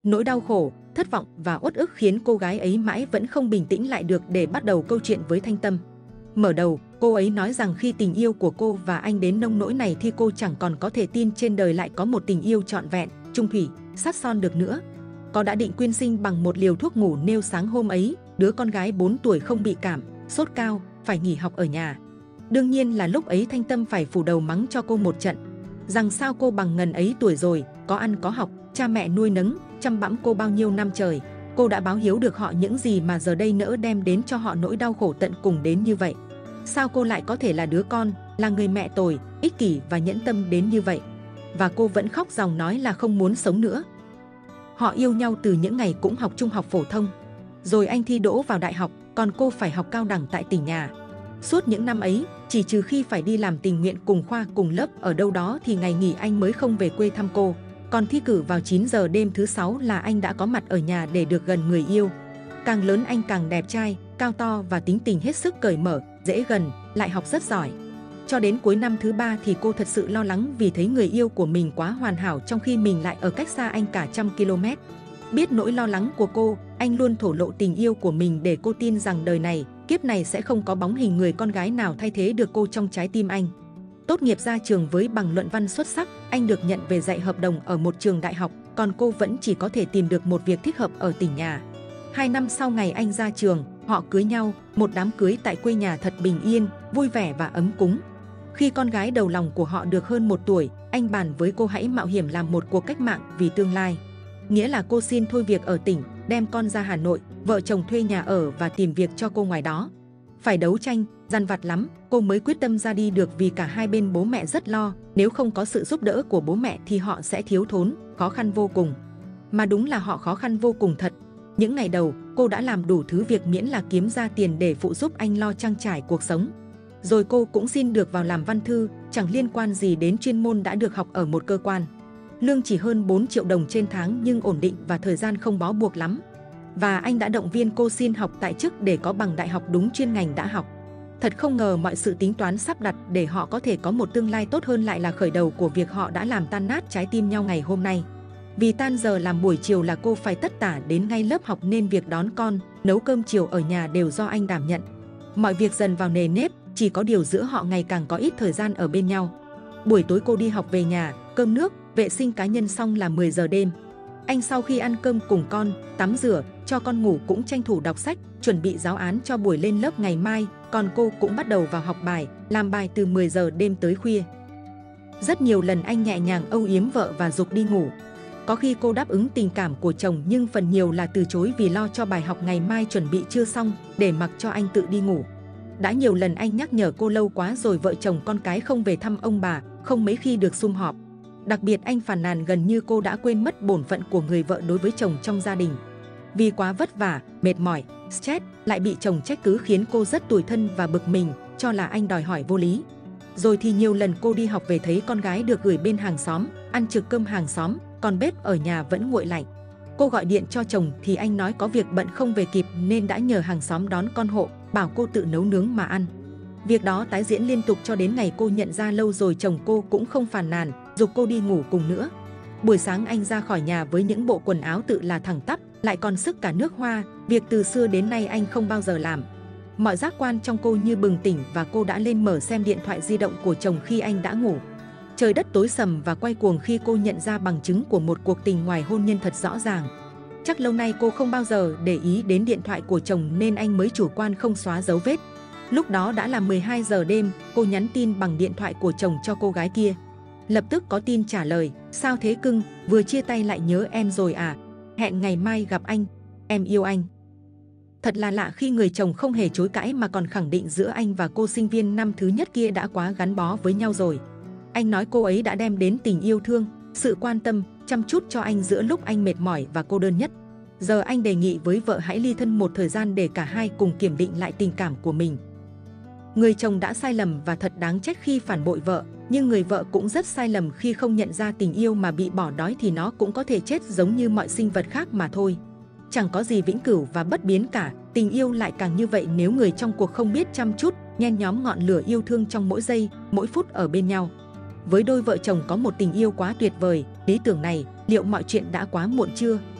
Nỗi đau khổ, thất vọng và uất ức khiến cô gái ấy mãi vẫn không bình tĩnh lại được để bắt đầu câu chuyện với Thanh Tâm. Mở đầu, cô ấy nói rằng khi tình yêu của cô và anh đến nông nỗi này thì cô chẳng còn có thể tin trên đời lại có một tình yêu trọn vẹn, chung thủy, sắt son được nữa. Cô đã định quyên sinh bằng một liều thuốc ngủ nêu sáng hôm ấy, đứa con gái 4 tuổi không bị cảm, sốt cao, phải nghỉ học ở nhà. Đương nhiên là lúc ấy Thanh Tâm phải phủ đầu mắng cho cô một trận. Rằng sao cô bằng ngần ấy tuổi rồi, có ăn có học, cha mẹ nuôi nấng, chăm bẵm cô bao nhiêu năm trời. Cô đã báo hiếu được họ những gì mà giờ đây nỡ đem đến cho họ nỗi đau khổ tận cùng đến như vậy. Sao cô lại có thể là đứa con, là người mẹ tồi, ích kỷ và nhẫn tâm đến như vậy? Và cô vẫn khóc ròng nói là không muốn sống nữa. Họ yêu nhau từ những ngày cũng học trung học phổ thông. Rồi anh thi đỗ vào đại học, còn cô phải học cao đẳng tại tỉnh nhà. Suốt những năm ấy, chỉ trừ khi phải đi làm tình nguyện cùng khoa cùng lớp ở đâu đó thì ngày nghỉ anh mới không về quê thăm cô. Còn thi cử vào 9 giờ đêm thứ 6 là anh đã có mặt ở nhà để được gần người yêu. Càng lớn anh càng đẹp trai, cao to và tính tình hết sức cởi mở, dễ gần, lại học rất giỏi. Cho đến cuối năm thứ 3 thì cô thật sự lo lắng vì thấy người yêu của mình quá hoàn hảo trong khi mình lại ở cách xa anh cả 100 km. Biết nỗi lo lắng của cô, anh luôn thổ lộ tình yêu của mình để cô tin rằng đời này, kiếp này sẽ không có bóng hình người con gái nào thay thế được cô trong trái tim anh. Tốt nghiệp ra trường với bằng luận văn xuất sắc, anh được nhận về dạy hợp đồng ở một trường đại học, còn cô vẫn chỉ có thể tìm được một việc thích hợp ở tỉnh nhà. 2 năm sau ngày anh ra trường, họ cưới nhau, một đám cưới tại quê nhà thật bình yên, vui vẻ và ấm cúng. Khi con gái đầu lòng của họ được hơn 1 tuổi, anh bàn với cô hãy mạo hiểm làm một cuộc cách mạng vì tương lai. Nghĩa là cô xin thôi việc ở tỉnh, đem con ra Hà Nội, vợ chồng thuê nhà ở và tìm việc cho cô ngoài đó. Phải đấu tranh, dằn vặt lắm, cô mới quyết tâm ra đi được vì cả hai bên bố mẹ rất lo, nếu không có sự giúp đỡ của bố mẹ thì họ sẽ thiếu thốn, khó khăn vô cùng. Mà đúng là họ khó khăn vô cùng thật. Những ngày đầu, cô đã làm đủ thứ việc miễn là kiếm ra tiền để phụ giúp anh lo trang trải cuộc sống. Rồi cô cũng xin được vào làm văn thư, chẳng liên quan gì đến chuyên môn đã được học ở một cơ quan. Lương chỉ hơn 4 triệu đồng trên tháng nhưng ổn định và thời gian không bó buộc lắm. Và anh đã động viên cô xin học tại chức để có bằng đại học đúng chuyên ngành đã học. Thật không ngờ mọi sự tính toán sắp đặt để họ có thể có một tương lai tốt hơn lại là khởi đầu của việc họ đã làm tan nát trái tim nhau ngày hôm nay. Vì tan giờ làm buổi chiều là cô phải tất tả đến ngay lớp học nên việc đón con, nấu cơm chiều ở nhà đều do anh đảm nhận. Mọi việc dần vào nề nếp, chỉ có điều giữa họ ngày càng có ít thời gian ở bên nhau. Buổi tối cô đi học về nhà, cơm nước, vệ sinh cá nhân xong là 10 giờ đêm. Anh sau khi ăn cơm cùng con, tắm rửa, cho con ngủ cũng tranh thủ đọc sách, chuẩn bị giáo án cho buổi lên lớp ngày mai, còn cô cũng bắt đầu vào học bài, làm bài từ 10 giờ đêm tới khuya. Rất nhiều lần anh nhẹ nhàng âu yếm vợ và giục đi ngủ. Có khi cô đáp ứng tình cảm của chồng nhưng phần nhiều là từ chối vì lo cho bài học ngày mai chuẩn bị chưa xong để mặc cho anh tự đi ngủ. Đã nhiều lần anh nhắc nhở cô lâu quá rồi vợ chồng con cái không về thăm ông bà, không mấy khi được sum họp. Đặc biệt anh phàn nàn gần như cô đã quên mất bổn phận của người vợ đối với chồng trong gia đình. Vì quá vất vả, mệt mỏi, stress, lại bị chồng trách cứ khiến cô rất tủi thân và bực mình, cho là anh đòi hỏi vô lý. Rồi thì nhiều lần cô đi học về thấy con gái được gửi bên hàng xóm, ăn trực cơm hàng xóm, còn bếp ở nhà vẫn nguội lạnh. Cô gọi điện cho chồng thì anh nói có việc bận không về kịp nên đã nhờ hàng xóm đón con hộ, bảo cô tự nấu nướng mà ăn. Việc đó tái diễn liên tục cho đến ngày cô nhận ra lâu rồi chồng cô cũng không phàn nàn, giục cô đi ngủ cùng nữa. Buổi sáng anh ra khỏi nhà với những bộ quần áo tự là thẳng tắp, lại còn sức cả nước hoa, việc từ xưa đến nay anh không bao giờ làm. Mọi giác quan trong cô như bừng tỉnh và cô đã lên mở xem điện thoại di động của chồng khi anh đã ngủ. Trời đất tối sầm và quay cuồng khi cô nhận ra bằng chứng của một cuộc tình ngoài hôn nhân thật rõ ràng. Chắc lâu nay cô không bao giờ để ý đến điện thoại của chồng nên anh mới chủ quan không xóa dấu vết. Lúc đó đã là 12 giờ đêm, cô nhắn tin bằng điện thoại của chồng cho cô gái kia. Lập tức có tin trả lời, sao thế cưng, vừa chia tay lại nhớ em rồi à? Hẹn ngày mai gặp anh, em yêu anh. Thật là lạ khi người chồng không hề chối cãi mà còn khẳng định giữa anh và cô sinh viên năm thứ nhất kia đã quá gắn bó với nhau rồi. Anh nói cô ấy đã đem đến tình yêu thương, sự quan tâm, chăm chút cho anh giữa lúc anh mệt mỏi và cô đơn nhất. Giờ anh đề nghị với vợ hãy ly thân một thời gian để cả hai cùng kiểm định lại tình cảm của mình. Người chồng đã sai lầm và thật đáng trách khi phản bội vợ, nhưng người vợ cũng rất sai lầm khi không nhận ra tình yêu mà bị bỏ đói thì nó cũng có thể chết giống như mọi sinh vật khác mà thôi. Chẳng có gì vĩnh cửu và bất biến cả, tình yêu lại càng như vậy nếu người trong cuộc không biết chăm chút, nhen nhóm ngọn lửa yêu thương trong mỗi giây, mỗi phút ở bên nhau. Với đôi vợ chồng có một tình yêu quá tuyệt vời, lý tưởng này, liệu mọi chuyện đã quá muộn chưa?